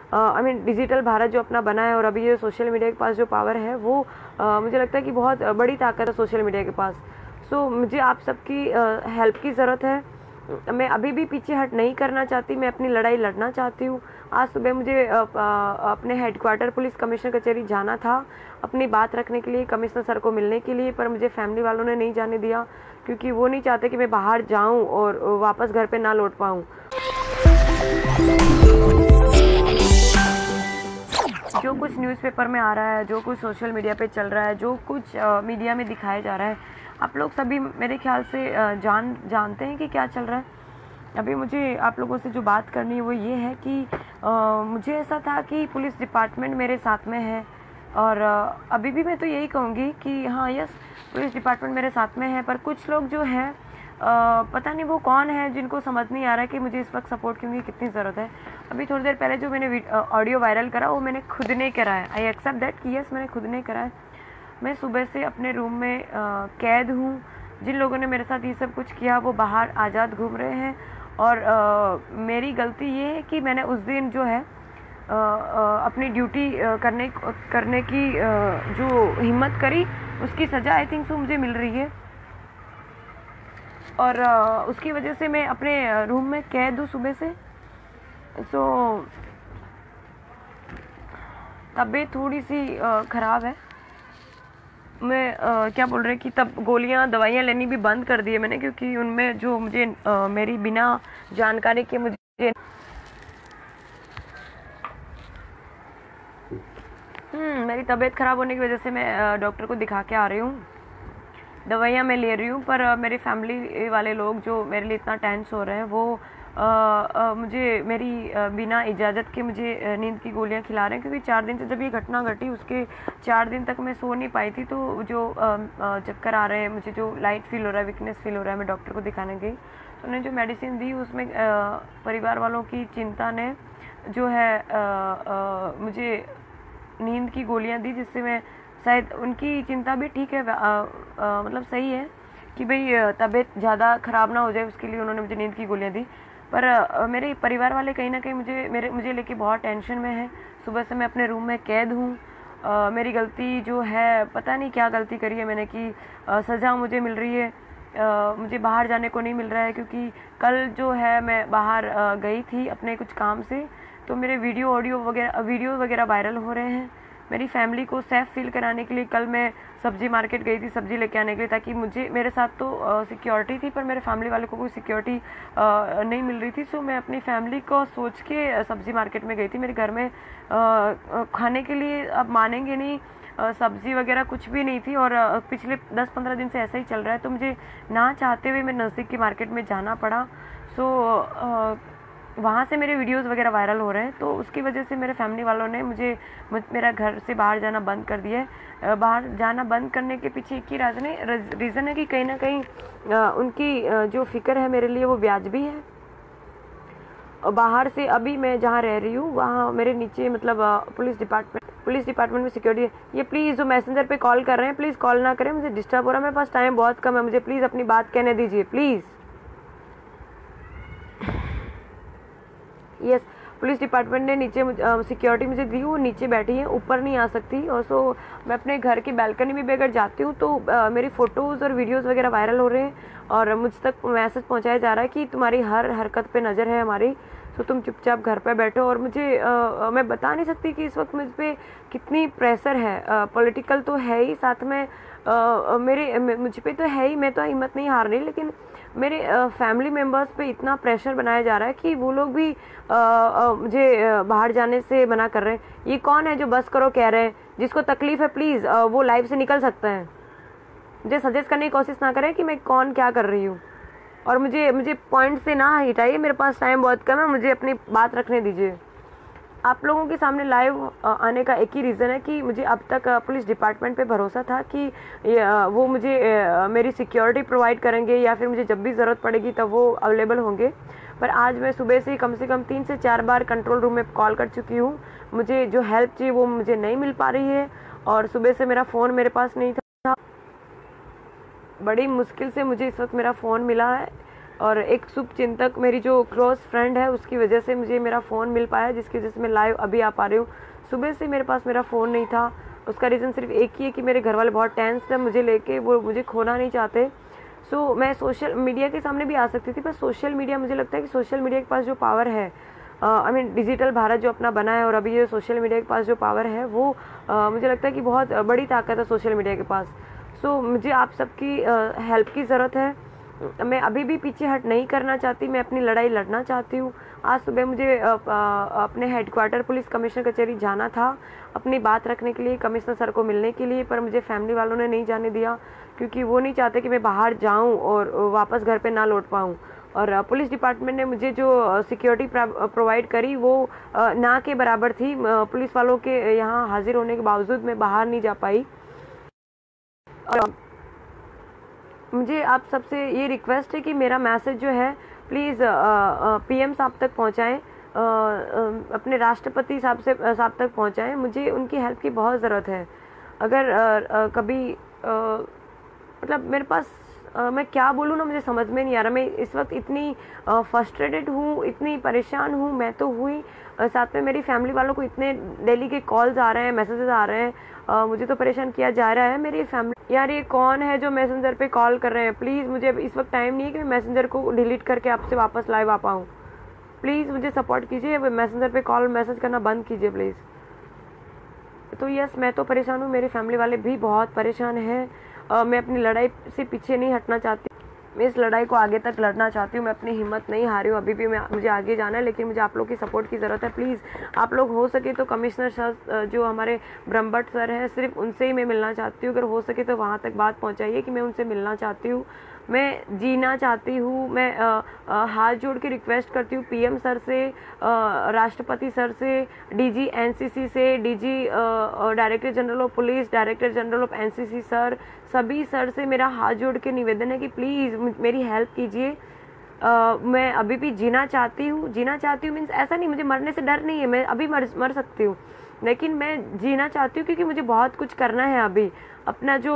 I mean digital Bharat जो अपना बना है, और अभी ये सोशल मीडिया के पास जो पावर है वो मुझे लगता है कि बहुत बड़ी ताकत है सोशल मीडिया के पास। सो मुझे आप सबकी हेल्प की ज़रूरत है। मैं अभी भी पीछे हट नहीं करना चाहती, मैं अपनी लड़ाई लड़ना चाहती हूँ। आज सुबह मुझे अपने हेडक्वार्टर पुलिस कमिश्नर कचहरी जाना था अपनी बात रखने के लिए, कमिश्नर सर को मिलने के लिए, पर मुझे फैमिली वालों ने नहीं जाने दिया क्योंकि वो नहीं चाहते कि मैं बाहर जाऊं और वापस घर पे ना लौट पाऊं। जो कुछ न्यूज़पेपर में आ रहा है, जो कुछ सोशल मीडिया पे चल रहा है, जो कुछ मीडिया में दिखाया जा रहा है, आप लोग सभी मेरे ख्याल से जानते हैं कि क्या चल रहा है। अभी मुझे आप लोगों से जो बात करनी है वो ये है कि मुझे ऐसा था कि पुलिस डिपार्टमेंट मेरे साथ में है, और अभी भी मैं तो यही कहूँगी कि हाँ यस, पुलिस डिपार्टमेंट मेरे साथ में है, पर कुछ लोग जो है पता नहीं वो कौन है जिनको समझ नहीं आ रहा है कि मुझे इस वक्त सपोर्ट की कितनी ज़रूरत है। अभी थोड़ी देर पहले जो मैंने ऑडियो वायरल करा वो मैंने खुद ने करा है। आई एक्सेप्ट दैट कि यस मैंने खुद ने करा है। मैं सुबह से अपने रूम में कैद हूँ। जिन लोगों ने मेरे साथ ये सब कुछ किया वो बाहर आज़ाद घूम रहे हैं, और मेरी गलती ये है कि मैंने उस दिन जो है अपनी ड्यूटी करने की जो हिम्मत करी, उसकी सज़ा आई थिंक सो मुझे मिल रही है, और उसकी वजह से मैं अपने रूम में कैद हूँ सुबह से। सो तबीयत थोड़ी सी ख़राब है। मैं क्या बोल रहे कि तब गोलियां दवाइयां लेनी भी बंद कर दी है मैंने, क्योंकि उनमें जो मुझे मेरी बिना जानकारी के मुझे मेरी तबीयत ख़राब होने की वजह से मैं डॉक्टर को दिखा के आ रही हूँ। दवाइयाँ मैं ले रही हूँ, पर मेरे फैमिली वाले लोग जो मेरे लिए इतना टेंस हो रहे हैं वो मुझे मेरी बिना इजाज़त के मुझे नींद की गोलियाँ खिला रहे हैं, क्योंकि 4 दिन से जब ये घटना घटी उसके 4 दिन तक मैं सो नहीं पाई थी। तो जो चक्कर आ रहे हैं, मुझे जो लाइट फील हो रहा है, वीकनेस फील हो रहा है, मैं डॉक्टर को दिखाने गई तो उन्होंने जो मेडिसिन दी उसमें परिवार वालों की चिंता ने जो है मुझे नींद की गोलियाँ दी, जिससे मैं शायद उनकी चिंता भी ठीक है, मतलब सही है कि भाई तबीयत ज़्यादा ख़राब ना हो जाए, उसके लिए उन्होंने मुझे नींद की गोलियाँ दी। पर मेरे परिवार वाले कहीं ना कहीं मुझे लेके बहुत टेंशन में है। सुबह से मैं अपने रूम में कैद हूँ। मेरी गलती जो है, पता नहीं क्या गलती करी है मैंने कि सज़ा मुझे मिल रही है, मुझे बाहर जाने को नहीं मिल रहा है, क्योंकि कल जो है मैं बाहर गई थी अपने कुछ काम से, तो मेरे वीडियो वगैरह वायरल हो रहे हैं। मेरी फैमिली को सेफ फील कराने के लिए कल मैं सब्जी मार्केट गई थी सब्जी लेके आने के लिए, ताकि मेरे साथ तो सिक्योरिटी थी, पर मेरे फैमिली वालों को कोई सिक्योरिटी नहीं मिल रही थी। सो मैं अपनी फैमिली को सोच के सब्जी मार्केट में गई थी। मेरे घर में खाने के लिए, अब मानेंगे नहीं, सब्जी वगैरह कुछ भी नहीं थी, और पिछले 10-15 दिन से ऐसा ही चल रहा है। तो मुझे ना चाहते हुए मेरे नज़दीक की मार्केट में जाना पड़ा। सो वहाँ से मेरे वीडियोस वगैरह वायरल हो रहे हैं, तो उसकी वजह से मेरे फैमिली वालों ने मेरा घर से बाहर जाना बंद कर दिया है। बाहर जाना बंद करने के पीछे एक ही रीज़न है कि कहीं ना कहीं उनकी जो फ़िक्र है मेरे लिए वो वाजिबी है। और बाहर से अभी मैं जहाँ रह रही हूँ वहाँ मेरे नीचे मतलब पुलिस डिपार्टमेंट में सिक्योरिटी है। ये प्लीज़ जो मैसेंजर पे कॉल कर रहे हैं प्लीज़ कॉल ना करें, मुझे डिस्टर्ब हो रहा है, मेरे पास टाइम बहुत कम है, मुझे प्लीज़ अपनी बात कहने दीजिए प्लीज़। यस, पुलिस डिपार्टमेंट ने नीचे सिक्योरिटी मुझे दी, वो नीचे बैठी है, ऊपर नहीं आ सकती। और सो मैं अपने घर की बैल्कनी में भी अगर जाती हूँ तो मेरी फ़ोटोज़ और वीडियोज़ वगैरह वायरल हो रहे हैं, और मुझ तक मैसेज पहुँचाया जा रहा है कि तुम्हारी हर हरकत पे नज़र है हमारी, तो तुम चुपचाप घर पे बैठो। और मुझे मैं बता नहीं सकती कि इस वक्त मुझ पर कितनी प्रेशर है। पॉलिटिकल तो है ही, साथ में मुझ पर तो है ही, मैं तो हिम्मत नहीं हार रही, लेकिन मेरे फैमिली मेम्बर्स पे इतना प्रेशर बनाया जा रहा है कि वो लोग भी मुझे बाहर जाने से मना कर रहे हैं। ये कौन है जो बस करो कह रहे हैं? जिसको तकलीफ़ है प्लीज़ वो लाइफ से निकल सकता है। मुझे सजेस्ट करने की कोशिश ना करें कि मैं कौन क्या कर रही हूँ, और मुझे पॉइंट से ना हटाइए, मेरे पास टाइम बहुत कम है, मुझे अपनी बात रखने दीजिए। आप लोगों के सामने लाइव आने का एक ही रीज़न है कि मुझे अब तक पुलिस डिपार्टमेंट पे भरोसा था कि वो मुझे मेरी सिक्योरिटी प्रोवाइड करेंगे, या फिर मुझे जब भी ज़रूरत पड़ेगी तब वो अवेलेबल होंगे। पर आज मैं सुबह से कम 3 से 4 बार कंट्रोल रूम में कॉल कर चुकी हूँ। मुझे जो हेल्प चाहिए वो मुझे नहीं मिल पा रही है, और सुबह से मेरा फ़ोन मेरे पास नहीं था। बड़ी मुश्किल से मुझे इस वक्त मेरा फ़ोन मिला है। और एक शुभ चिंतक मेरी जो क्लोज फ्रेंड है उसकी वजह से मुझे मेरा फ़ोन मिल पाया, जिसकी वजह से मैं लाइव अभी आ पा रही हूँ। सुबह से मेरे पास मेरा फ़ोन नहीं था, उसका रीज़न सिर्फ एक ही है कि मेरे घर वाले बहुत टेंस थे मुझे लेके, वो मुझे खोना नहीं चाहते। सो मैं सोशल मीडिया के सामने भी आ सकती थी, पर सोशल मीडिया, मुझे लगता है कि सोशल मीडिया के पास जो पावर है, आई मीन डिजिटल भारत जो अपना बना है, और अभी ये सोशल मीडिया के पास जो पावर है वो मुझे लगता है कि बहुत बड़ी ताकत है सोशल मीडिया के पास। सो मुझे आप सबकी हेल्प की ज़रूरत है। मैं अभी भी पीछे हट नहीं करना चाहती, मैं अपनी लड़ाई लड़ना चाहती हूँ। आज सुबह मुझे अपने हेडक्वार्टर पुलिस कमिश्नर कचहरी जाना था अपनी बात रखने के लिए, कमिश्नर सर को मिलने के लिए, पर मुझे फैमिली वालों ने नहीं जाने दिया, क्योंकि वो नहीं चाहते कि मैं बाहर जाऊं और वापस घर पे ना लौट पाऊं। और पुलिस डिपार्टमेंट ने मुझे जो सिक्योरिटी प्रोवाइड करी वो ना के बराबर थी। पुलिस वालों के यहाँ हाजिर होने के बावजूद मैं बाहर नहीं जा पाई। मुझे आप सबसे ये रिक्वेस्ट है कि मेरा मैसेज जो है प्लीज़ पीएम साहब तक पहुंचाएं, अपने राष्ट्रपति साहब तक पहुंचाएं। मुझे उनकी हेल्प की बहुत ज़रूरत है। अगर कभी मतलब मेरे पास मैं क्या बोलूँ ना, मुझे समझ में नहीं आ रहा। मैं इस वक्त इतनी फ्रस्ट्रेटेड हूँ, इतनी परेशान हूँ, मैं तो हुई, साथ में मेरी फैमिली वालों को इतने डेली के कॉल्स आ रहे हैं, मैसेजेस आ रहे हैं, मुझे तो परेशान किया जा रहा है। मेरी फैमिली, यार ये कौन है जो मैसेंजर पे कॉल कर रहे हैं? प्लीज़ मुझे इस वक्त टाइम नहीं है कि मैं मैसेंजर को डिलीट करके आपसे वापस लाइव आ पाऊँ। प्लीज़ मुझे सपोर्ट कीजिए, मैसेंजर पे कॉल मैसेज करना बंद कीजिए प्लीज़। तो यस, मैं तो परेशान हूँ, मेरी फैमिली वाले भी बहुत परेशान हैं। मैं अपनी लड़ाई से पीछे नहीं हटना चाहती, मैं इस लड़ाई को आगे तक लड़ना चाहती हूँ। मैं अपनी हिम्मत नहीं हारी हूँ, अभी भी मुझे आगे जाना है, लेकिन मुझे आप लोग की सपोर्ट की ज़रूरत है। प्लीज़ आप लोग हो सके तो कमिश्नर सर जो हमारे ब्रह्मभट्ट सर हैं, सिर्फ उनसे ही मैं मिलना चाहती हूँ। अगर हो सके तो वहाँ तक बात पहुँचाइए कि मैं उनसे मिलना चाहती हूँ, मैं जीना चाहती हूँ। मैं हाथ जोड़ के रिक्वेस्ट करती हूँ पीएम सर से, राष्ट्रपति सर से, डीजी एनसीसी से, DG director general of police, director general of NCC sir, सभी सर से मेरा हाथ जोड़ के निवेदन है कि प्लीज़ मेरी हेल्प कीजिए। मैं अभी भी जीना चाहती हूँ मीन्स ऐसा नहीं, मुझे मरने से डर नहीं है, मैं अभी मर सकती हूँ, लेकिन मैं जीना चाहती हूँ क्योंकि मुझे बहुत कुछ करना है अभी। अपना जो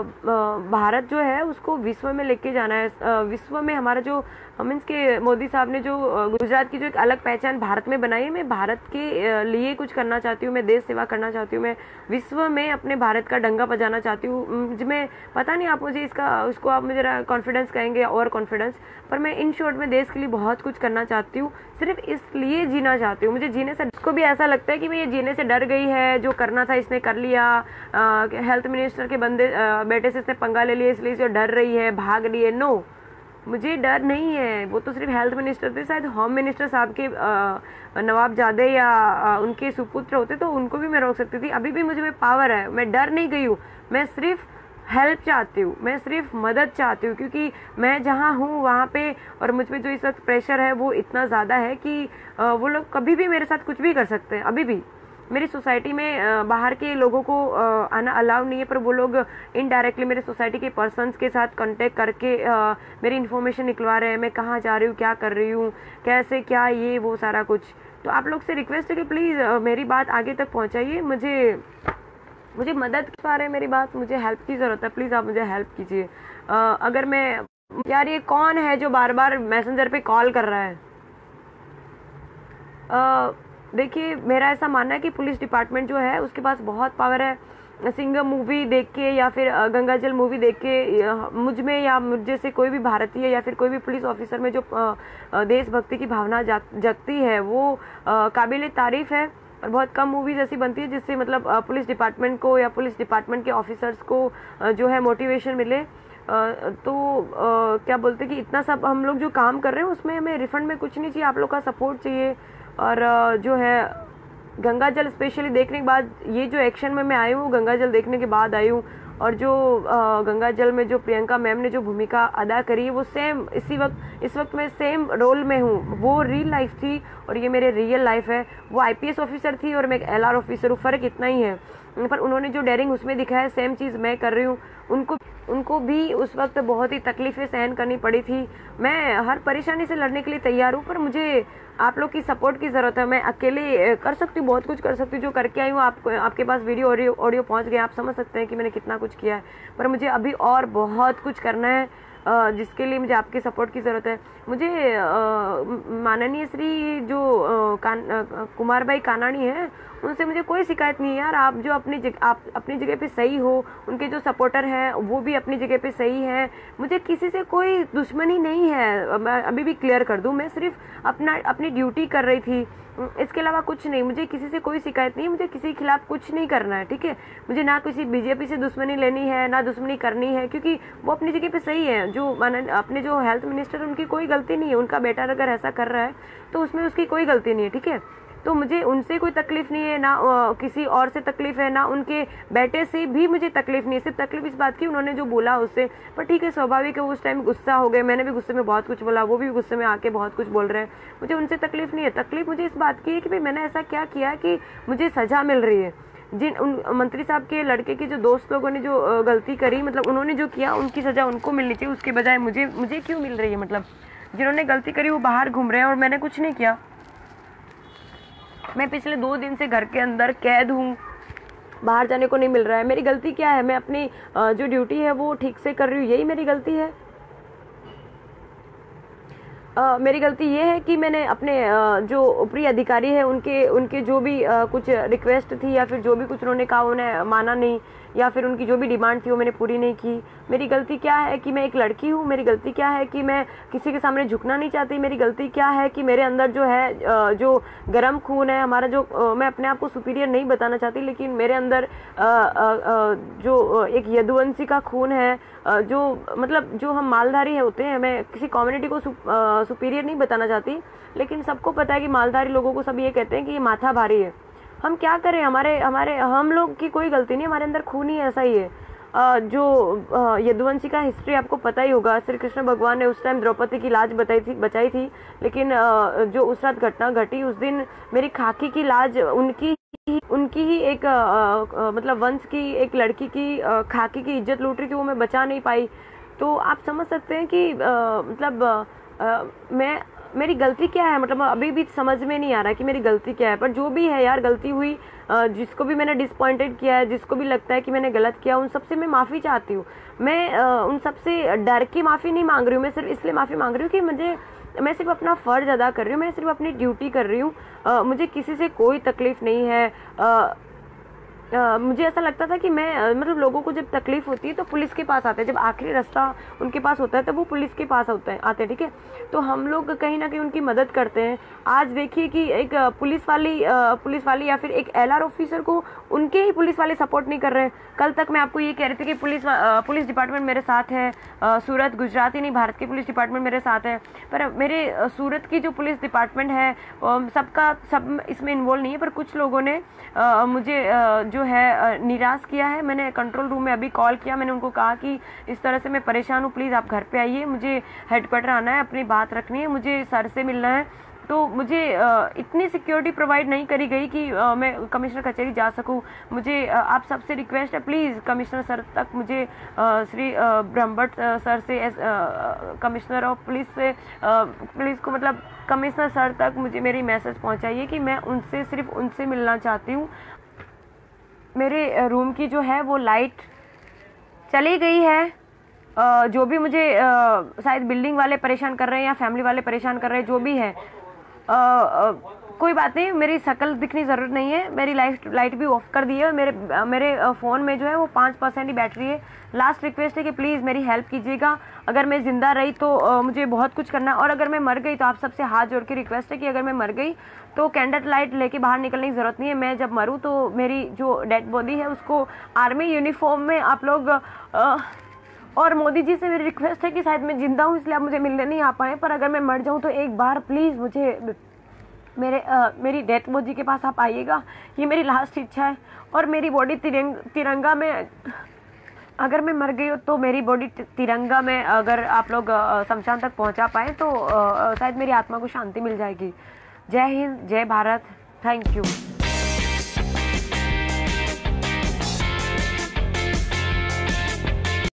भारत जो है उसको विश्व में लेके जाना है। विश्व में हमारा जो मीन्स के मोदी साहब ने जो गुजरात की जो एक अलग पहचान भारत में बनाई है, मैं भारत के लिए कुछ करना चाहती हूँ, मैं देश सेवा करना चाहती हूँ, मैं विश्व में अपने भारत का डंका बजाना चाहती हूँ। मैं पता नहीं आप मुझे उसको आप मुझे कॉन्फिडेंस कहेंगे और कॉन्फिडेंस, पर मैं इन शॉर्ट में देश के लिए बहुत कुछ करना चाहती हूँ, सिर्फ इसलिए जीना चाहती हूँ। मुझे जीने से, उसको भी ऐसा लगता है कि मैं ये जीने से डर गई है, जो करना था इसने कर लिया, हेल्थ मिनिस्टर के बेटे से इसने पंगा ले लिया इसलिए इसे डर रही है, भाग रही है। नो, मुझे डर नहीं है। वो तो सिर्फ हेल्थ मिनिस्टर थे, शायद होम मिनिस्टर साहब के नवाबजादे या उनके सुपुत्र होते तो उनको भी मैं रोक सकती थी। अभी भी मुझे में पावर है, मैं डर नहीं गई हूँ, मैं सिर्फ हेल्प चाहती हूँ, मैं सिर्फ मदद चाहती हूँ, क्योंकि मैं जहाँ हूँ वहाँ पे और मुझ पे जो इस वक्त प्रेशर है वो इतना ज़्यादा है कि वो लोग कभी भी मेरे साथ कुछ भी कर सकते हैं। अभी भी मेरी सोसाइटी में बाहर के लोगों को आना अलाउ नहीं है, पर वो लोग इनडायरेक्टली मेरे सोसाइटी के पर्सन्स के साथ कांटेक्ट करके मेरी इन्फॉर्मेशन निकलवा रहे हैं, मैं कहाँ जा रही हूँ, क्या कर रही हूँ, कैसे क्या, ये वो सारा कुछ। तो आप लोग से रिक्वेस्ट है कि प्लीज़ मेरी बात आगे तक पहुँचाइए। मुझे मदद पा रहे हैं मेरी बात, मुझे हेल्प की ज़रूरत है, प्लीज़ आप मुझे हेल्प कीजिए। अगर मैं, यार ये कौन है जो बार बार मैसेंजर पे कॉल कर रहा है? देखिए, मेरा ऐसा मानना है कि पुलिस डिपार्टमेंट जो है उसके पास बहुत पावर है। सिंघम मूवी देख के या फिर गंगाजल मूवी देख के मुझ में या मुझे से कोई भी भारतीय या फिर कोई भी पुलिस ऑफिसर में जो देशभक्ति की भावना जगती है वो काबिल तारीफ़ है। और बहुत कम मूवीज़ ऐसी बनती है जिससे मतलब पुलिस डिपार्टमेंट को या पुलिस डिपार्टमेंट के ऑफिसर्स को जो है मोटिवेशन मिले। तो क्या बोलते कि इतना सब हम लोग जो काम कर रहे हैं उसमें हमें रिफंड में कुछ नहीं चाहिए, आप लोग का सपोर्ट चाहिए। और जो है गंगाजल स्पेशली देखने के बाद, ये जो एक्शन में मैं आई हूँ गंगाजल देखने के बाद आई हूँ, और जो गंगाजल में जो प्रियंका मैम ने जो भूमिका अदा करी है वो सेम इस वक्त मैं सेम रोल में हूँ। वो रियल लाइफ थी और ये मेरे रियल लाइफ है। वो आईपीएस ऑफिसर थी और मैं एक एलआर ऑफिसर हूँ, फ़र्क इतना ही है, पर उन्होंने जो डेयरिंग उसमें दिखाया सेम चीज़ मैं कर रही हूँ। उनको भी उस वक्त बहुत ही तकलीफ़ें सहन करनी पड़ी थी। मैं हर परेशानी से लड़ने के लिए तैयार हूँ, पर मुझे आप लोग की सपोर्ट की ज़रूरत है। मैं अकेले कर सकती हूँ, बहुत कुछ कर सकती हूँ, जो करके आई हूँ आपके पास वीडियो ऑडियो पहुँच गया, आप समझ सकते हैं कि मैंने कितना कुछ किया है, पर मुझे अभी और बहुत कुछ करना है। जिसके लिए मुझे आपके सपोर्ट की ज़रूरत है। मुझे माननीय श्री जो कुमार भाई कानाणी है, उनसे मुझे कोई शिकायत नहीं है यार। आप जो आप अपनी जगह पे सही हो, उनके जो सपोर्टर हैं वो भी अपनी जगह पे सही है। मुझे किसी से कोई दुश्मनी नहीं है, मैं अभी भी क्लियर कर दूं। मैं सिर्फ अपनी ड्यूटी कर रही थी, इसके अलावा कुछ नहीं। मुझे किसी से कोई शिकायत नहीं है, मुझे किसी के खिलाफ कुछ नहीं करना है, ठीक है। मुझे ना किसी बीजेपी से दुश्मनी लेनी है, ना दुश्मनी करनी है, क्योंकि वो अपनी जगह पे सही है। जो अपने जो हेल्थ मिनिस्टर, उनकी कोई गलती नहीं है। उनका बेटा अगर ऐसा कर रहा है तो उसमें उसकी कोई गलती नहीं है, ठीक है। तो मुझे उनसे कोई तकलीफ नहीं है, ना किसी और से तकलीफ है, ना उनके बेटे से भी मुझे तकलीफ नहीं है। सिर्फ तकलीफ इस बात की, उन्होंने जो बोला उससे। पर ठीक है, स्वाभाविक है, उस टाइम गुस्सा हो गए। मैंने भी गुस्से में बहुत कुछ बोला, वो भी गुस्से में आके बहुत कुछ बोल रहे हैं। मुझे उनसे तकलीफ नहीं है। तकलीफ मुझे इस बात की है कि भाई मैंने ऐसा क्या किया कि मुझे सजा मिल रही है। उन मंत्री साहब के लड़के के जो दोस्त लोगों ने जो गलती करी, मतलब उन्होंने जो किया, उनकी सजा उनको मिलनी चाहिए, उसके बजाय मुझे क्यों मिल रही है। मतलब जिन्होंने गलती करी वो बाहर घूम रहे हैं और मैंने कुछ नहीं किया। मैं पिछले 2 दिन से घर के अंदर कैद हूँ, बाहर जाने को नहीं मिल रहा है। मेरी गलती क्या है? मैं अपनी जो ड्यूटी है वो ठीक से कर रही हूँ, यही मेरी गलती है। मेरी गलती ये है कि मैंने अपने जो ऊपरी अधिकारी है उनके जो भी कुछ रिक्वेस्ट थी या फिर जो भी कुछ उन्होंने कहा उन्हें माना नहीं, या फिर उनकी जो भी डिमांड थी वो मैंने पूरी नहीं की। मेरी गलती क्या है कि मैं एक लड़की हूँ। मेरी गलती क्या है कि मैं किसी के सामने झुकना नहीं चाहती। मेरी गलती क्या है कि मेरे अंदर जो है जो गर्म खून है हमारा, जो मैं अपने आप को सुपीरियर नहीं बताना चाहती, लेकिन मेरे अंदर जो एक यदुवंशी का खून है, जो मतलब जो हम मालधारी होते हैं। मैं किसी कम्युनिटी को सुपीरियर नहीं बताना चाहती, लेकिन सबको पता है कि मालधारी लोगों को सब ये कहते हैं कि ये माथा भारी है। हम क्या करें? हम लोग की कोई गलती नहीं, हमारे अंदर खून ही ऐसा ही है। जो यदुवंशी का हिस्ट्री आपको पता ही होगा। श्री कृष्ण भगवान ने उस टाइम द्रौपदी की लाज बचाई थी, लेकिन जो उस रात घटना घटी, उस दिन मेरी खाकी की लाज उनकी ही एक मतलब वंश की एक लड़की की खाकी की इज्जत लूट रही थी, वो मैं बचा नहीं पाई। तो आप समझ सकते हैं कि मेरी गलती क्या है। मतलब अभी भी समझ में नहीं आ रहा कि मेरी गलती क्या है। पर जो भी है यार, गलती हुई, जिसको भी मैंने डिसअपॉइंटेड किया है, जिसको भी लगता है कि मैंने गलत किया, उन सबसे मैं माफ़ी चाहती हूँ। मैं उन सबसे डर की माफ़ी नहीं मांग रही हूँ। मैं सिर्फ इसलिए माफ़ी मांग रही हूँ कि मैं सिर्फ अपना फ़र्ज अदा कर रही हूँ, मैं सिर्फ अपनी ड्यूटी कर रही हूँ। मुझे किसी से कोई तकलीफ़ नहीं है। मुझे ऐसा लगता था कि मैं मतलब लोगों को जब तकलीफ होती है तो पुलिस के पास आते हैं, जब आखिरी रास्ता उनके पास होता है तो वो पुलिस के पास आते हैं, ठीक है। तो हम लोग कहीं ना कहीं उनकी मदद करते हैं। आज देखिए कि एक पुलिस वाली या फिर एक LR ऑफिसर को उनके ही पुलिस वाले सपोर्ट नहीं कर रहे हैं। कल तक मैं आपको ये कह रही थी कि पुलिस डिपार्टमेंट मेरे साथ है, सूरत गुजरात ही नहीं भारत की पुलिस डिपार्टमेंट मेरे साथ है। पर मेरे सूरत की जो पुलिस डिपार्टमेंट है सब इसमें इन्वॉल्व नहीं है। पर कुछ लोगों ने मुझे जो है निराश किया है। मैंने कंट्रोल रूम में अभी कॉल किया, मैंने उनको कहा कि इस तरह से मैं परेशान हूँ, प्लीज़ आप घर पे आइए, मुझे हेडक्वार्टर आना है, अपनी बात रखनी है, मुझे सर से मिलना है। तो मुझे इतनी सिक्योरिटी प्रोवाइड नहीं करी गई कि मैं कमिश्नर कचहरी जा सकूं। मुझे आप सबसे रिक्वेस्ट है, प्लीज़ कमिश्नर सर तक मुझे श्री ब्रह्मभट्ट सर से कमिश्नर ऑफ पुलिस से पुलिस को मतलब कमिश्नर सर तक मुझे मेरी मैसेज पहुंचाइए कि मैं सिर्फ उनसे मिलना चाहती हूँ। मेरे रूम की जो है वो लाइट चली गई है। जो भी मुझे शायद बिल्डिंग वाले परेशान कर रहे हैं या फैमिली वाले परेशान कर रहे हैं, जो भी है कोई बात नहीं, मेरी शक्ल दिखनी ज़रूरत नहीं है। मेरी लाइट भी ऑफ कर दी है। मेरे फ़ोन में जो है वो 5% ही बैटरी है। लास्ट रिक्वेस्ट है कि प्लीज़ मेरी हेल्प कीजिएगा। अगर मैं ज़िंदा रही तो मुझे बहुत कुछ करना है, और अगर मैं मर गई तो आप सबसे हाथ जोड़ के रिक्वेस्ट है कि अगर मैं मर गई तो कैंडल लाइट लेके बाहर निकलने की ज़रूरत नहीं है। मैं जब मरूँ तो मेरी जो डेड बॉडी है उसको आर्मी यूनिफॉर्म में आप लोग और मोदी जी से मेरी रिक्वेस्ट है कि शायद मैं जिंदा हूँ इसलिए आप मुझे मिलने नहीं आ पाए, पर अगर मैं मर जाऊँ तो एक बार प्लीज़ मुझे मेरी डेथ बॉडी के पास आप आइएगा। ये मेरी लास्ट इच्छा है। और मेरी बॉडी तिरंगा में, अगर मैं मर गई हो तो मेरी बॉडी तिरंगा में अगर आप लोग शमशान तक पहुंचा पाए तो शायद मेरी आत्मा को शांति मिल जाएगी। जय हिंद, जय भारत, थैंक यू।